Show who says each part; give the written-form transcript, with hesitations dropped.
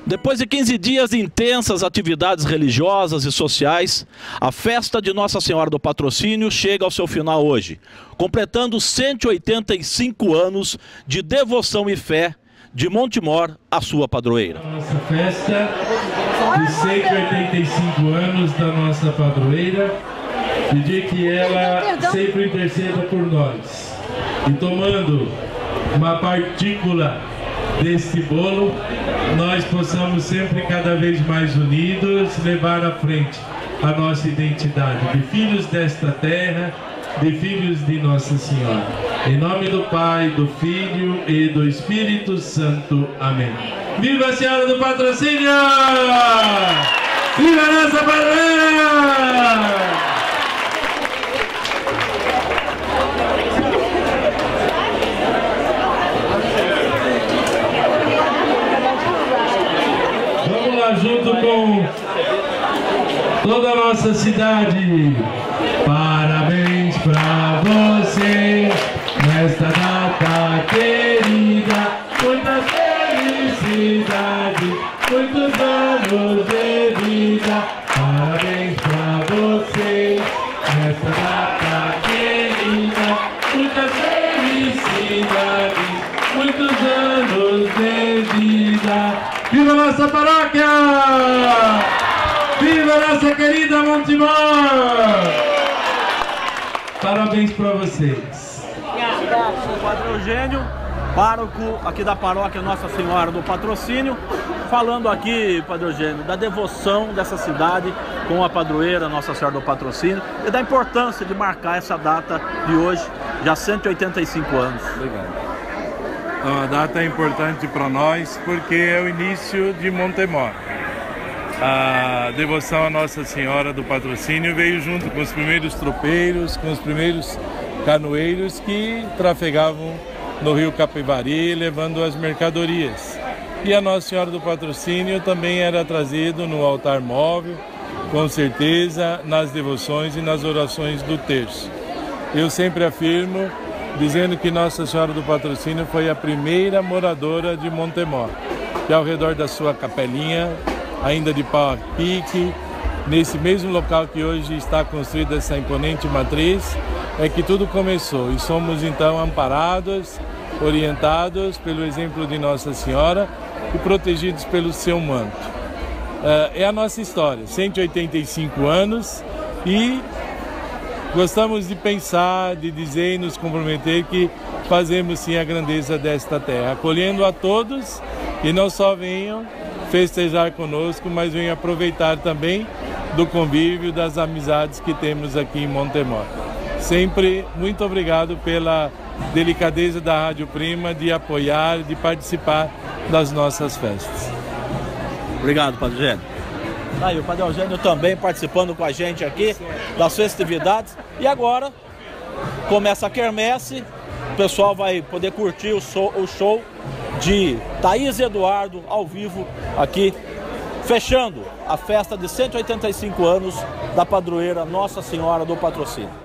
Speaker 1: Depois de 15 dias de intensas atividades religiosas e sociais, a festa de Nossa Senhora do Patrocínio chega ao seu final hoje, completando 185 anos de devoção e fé de Montemor, a sua padroeira.
Speaker 2: Nossa festa de 185 anos da nossa padroeira, pedir que ela sempre interceda por nós. E tomando uma partícula deste bolo, nós possamos sempre cada vez mais unidos levar à frente a nossa identidade de filhos desta terra, de filhos de Nossa Senhora. Em nome do Pai, do Filho e do Espírito Santo. Amém. Viva a Senhora do Patrocínio! Viva a nossa padroeira! Junto com toda a nossa cidade, parabéns pra você nesta data querida, muita felicidade, muitos anos de vida. Parabéns pra você nesta data querida, muita felicidade, muitos anos de vida. Viva a nossa paróquia! Viva a nossa querida Montemor! Parabéns para vocês.
Speaker 1: Sou o Padre Eugênio, pároco aqui da paróquia Nossa Senhora do Patrocínio, falando aqui, Padre Eugênio, da devoção dessa cidade com a padroeira Nossa Senhora do Patrocínio e da importância de marcar essa data de hoje, já 185 anos.
Speaker 3: Obrigado. Então, a data é importante para nós porque é o início de Montemor. A devoção à Nossa Senhora do Patrocínio veio junto com os primeiros tropeiros, com os primeiros canoeiros que trafegavam no rio Capivari, levando as mercadorias. E a Nossa Senhora do Patrocínio também era trazido no altar móvel, com certeza, nas devoções e nas orações do terço. Eu sempre afirmo, dizendo que Nossa Senhora do Patrocínio foi a primeira moradora de Montemor, que ao redor da sua capelinha, ainda de pau a pique, nesse mesmo local que hoje está construída essa imponente matriz, é que tudo começou. E somos então amparados, orientados pelo exemplo de Nossa Senhora e protegidos pelo seu manto. É a nossa história, 185 anos, e gostamos de pensar, de dizer e nos comprometer que fazemos sim a grandeza desta terra, acolhendo a todos que não só venham festejar conosco, mas venham aproveitar também do convívio, das amizades que temos aqui em Montemor. Sempre muito obrigado pela delicadeza da Rádio Prima de apoiar, de participar das nossas festas.
Speaker 1: Obrigado, Padre Eugênio. Aí o Padre Eugênio também participando com a gente aqui das festividades. E agora começa a quermesse, o pessoal vai poder curtir o show de Thaís e Eduardo ao vivo aqui, fechando a festa de 185 anos da padroeira Nossa Senhora do Patrocínio.